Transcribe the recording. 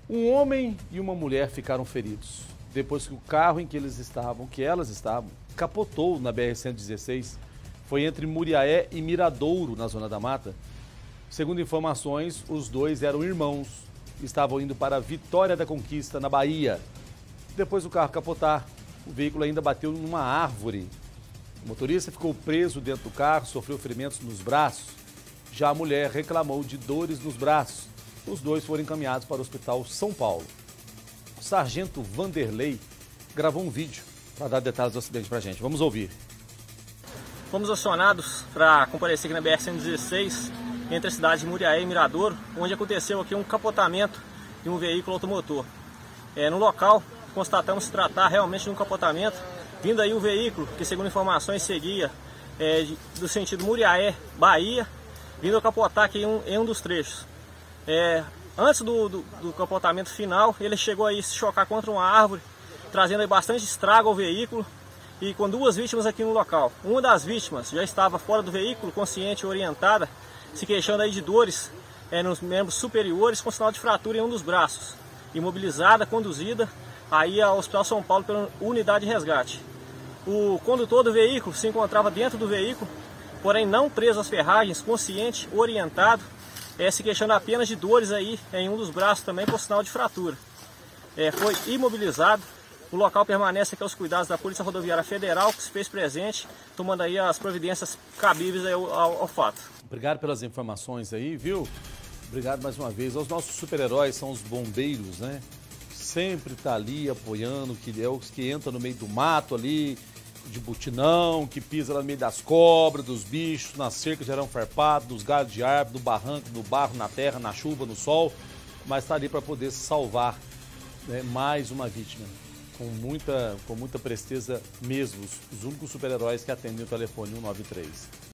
Um homem e uma mulher ficaram feridos depois que o carro em que elas estavam, capotou na BR-116. Foi entre Muriaé e Miradouro, na Zona da Mata. Segundo informações, os dois eram irmãos. Estavam indo para Vitória da Conquista, na Bahia. Depois do carro capotar, o veículo ainda bateu numa árvore. O motorista ficou preso dentro do carro, sofreu ferimentos nos braços. Já a mulher reclamou de dores nos braços. Os dois foram encaminhados para o Hospital São Paulo. O sargento Vanderlei gravou um vídeo para dar detalhes do acidente para a gente. Vamos ouvir. Fomos acionados para comparecer aqui na BR-116, entre a cidade de Muriaé e Miradouro, onde aconteceu aqui um capotamento de um veículo automotor. No local, constatamos se tratar realmente de um capotamento, vindo aí o veículo, que segundo informações seguia do sentido Muriaé, Bahia, vindo a capotar aqui em um dos trechos. Antes do capotamento final, ele chegou aí a se chocar contra uma árvore, trazendo aí bastante estrago ao veículo e com duas vítimas aqui no local. Uma das vítimas já estava fora do veículo, consciente e orientada, se queixando aí de dores nos membros superiores com sinal de fratura em um dos braços. Imobilizada, conduzida aí ao Hospital São Paulo pela unidade de resgate. O condutor do veículo se encontrava dentro do veículo, porém não preso às ferragens, consciente, orientado, se queixando apenas de dores aí em um dos braços também por sinal de fratura. Foi imobilizado. O local permanece aqui aos cuidados da Polícia Rodoviária Federal, que se fez presente, tomando aí as providências cabíveis aí ao fato. Obrigado pelas informações aí, viu? Obrigado mais uma vez. Os nossos super-heróis são os bombeiros, né? Sempre tá ali apoiando, que é os que entram no meio do mato ali, de butinão, que pisa lá no meio das cobras, dos bichos, na cerca de arame farpado, dos galhos de árvore, do barranco, no barro, na terra, na chuva, no sol, mas está ali para poder salvar, né, mais uma vítima. Com muita presteza mesmo, os únicos super-heróis que atendem o telefone 193.